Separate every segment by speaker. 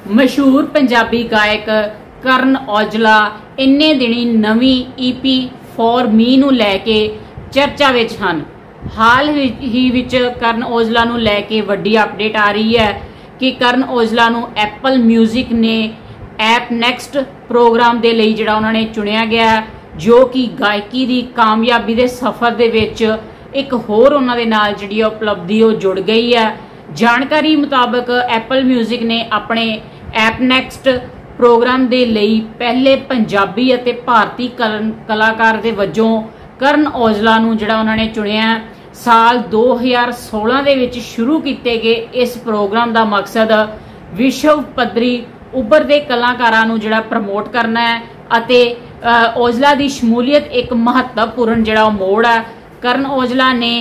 Speaker 1: मशहूर पंजाबी गायक करण औजला इन्ने दिनी नवी EP फॉर मी नूं लैके चर्चा विच हन। हाल ही विच करण औजला नूं लैके वड्डी अपडेट आ रही है कि करण औजला नूं एप्पल म्यूजिक ने ऐप नैक्सट प्रोग्राम दे लई जिहड़ा उन्होंने चुनिया गया, जो कि गायकी दी कामयाबी दे सफर दे विच एक होर उन्हां दे नाल जिहड़ी उपलब्धि वो जुड़ गई है। जानकारी मुताबक एप्पल म्यूजिक ने अपने ऐप नैक्सट प्रोग्राम दे लई पहले पंजाबी अते भारती कलाकार दे वजों करण औजला नूं जिहड़ा उन्होंने चुनिया। साल 2016 दे विच शुरू किए गए इस प्रोग्राम का मकसद विश्व पद्धरी उभरदे कलाकारां नूं जिहड़ा प्रमोट करना है अते औजला दी शमूलीयत एक महत्वपूर्ण जिहड़ा मोड़ है। करण औजला ने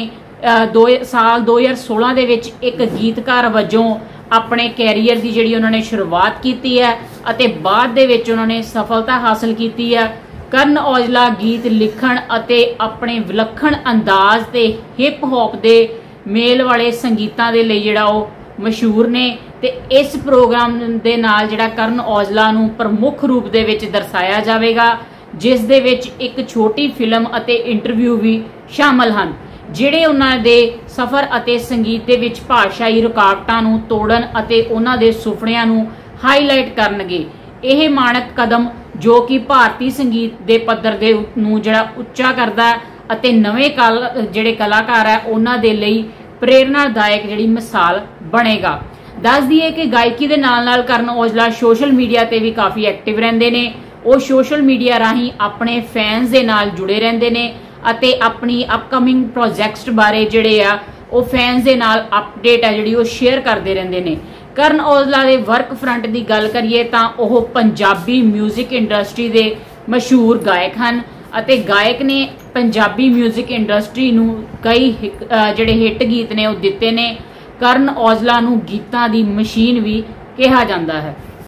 Speaker 1: साल 2016 दे विच एक गीतकार वजों अपने कैरियर की जिहड़ी उन्होंने शुरुआत की है अते बाद दे विच उन्होंने सफलता हासिल की है। करण औजला गीत लिखण अते अपने विलक्षण अंदाज ते हिप हॉप दे मेल वाले संगीतां दे लई जिहड़ा ओह मशहूर ने ते इस प्रोग्राम दे नाल जिहड़ा करण औजला नूं प्रमुख रूप दे विच दर्शाया जावेगा, जिस दे विच एक छोटी फिल्म अते इंटरव्यू भी शामिल हन, जिहड़े उन्हां दे सफर अते संगीत दे विच भाषाई रुकावटां नूं तोड़न अते उन्हां दे सुपनिਆਂ नूं हाईलाइट करनगे। यह माणक कदम जो कि भारतीय संगीत दे पद्धर दे नूं जिहड़ा उच्चा करदा अते नਵੇਂ जिहड़े कलाकार है उन्हां दे लई प्रेरणादायक जिहड़ी मिसाल बनेगा। दस दिए कि गायकी दे नाल नाल करण औजला सोशल मीडिया ते भी काफ़ी एक्टिव रहिंदे ने। वो सोशल मीडिया राही अपने फैंस दे नाल जुड़े रहिंदे ने अते अपनी अपकमिंग प्रोजैक्ट्स बारे जिहड़े आ वो फैंस दे नाल अपडेट है जिहड़ी वो शेयर करते रहिंदे ने। करण औजला दे वर्क फ्रंट की गल करिए तां ओह पंजाबी म्यूजिक इंडस्ट्री दे मशहूर गायक हन अते गायक ने पंजाबी म्यूजिक इंडस्ट्री नूं कई जिहड़े हिट गीत ने वो दिते ने। करण औजला नूं गीतां दी मशीन भी कहा जांदा है।